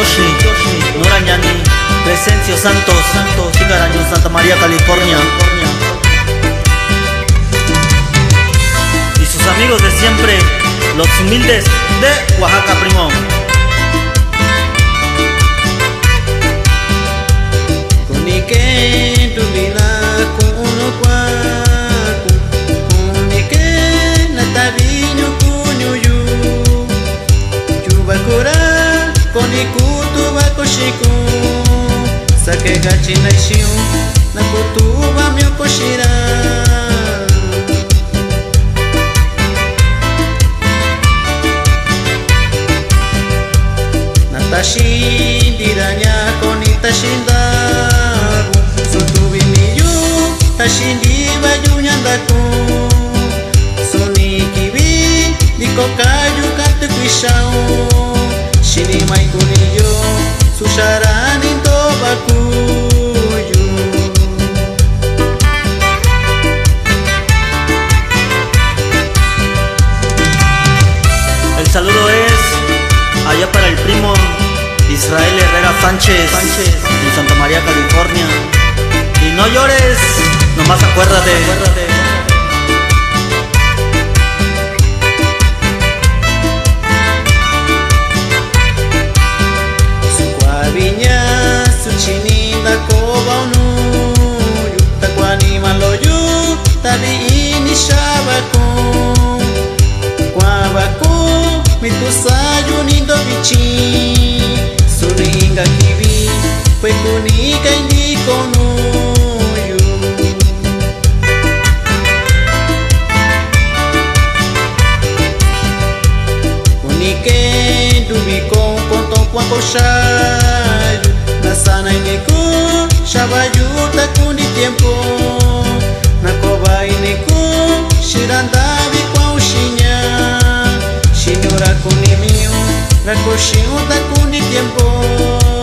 Yoshi, Norañani, Crescencio Santos, Chingaraño, Santa María, California. Y sus amigos de siempre, los humildes de Oaxaca, primo. Kunique tu vida kuno kwaku, kunique nataviño kuñuyu, chubakura konikutu bakoshiku, sake gachinaishiu nakutuba myokoshira. Tashindiraña konitashindaru sotubimiyu tashindiba yuñandaku sonikibi dikokayu katukishau shinimaikuniyo susharani tobakuyu. El saludo es allá para el primo Israel Herrera Sánchez en Santa María, California. Y no llores, nomás acuérdate. Suaviña, suchininda koba unuyu, takwani maloyu, tabi ini shabaku, kwabaku, mitusayu nindo bichi. Suringa kibi, fue kunika indiko nuyu. Kunike dubiko konto kwako shayu, nasana iniku shabayu takundi tiempo, nakoba iniku shirandabi kwa ushinya, shinyura kunimiu rakoshiu takundi tiempo.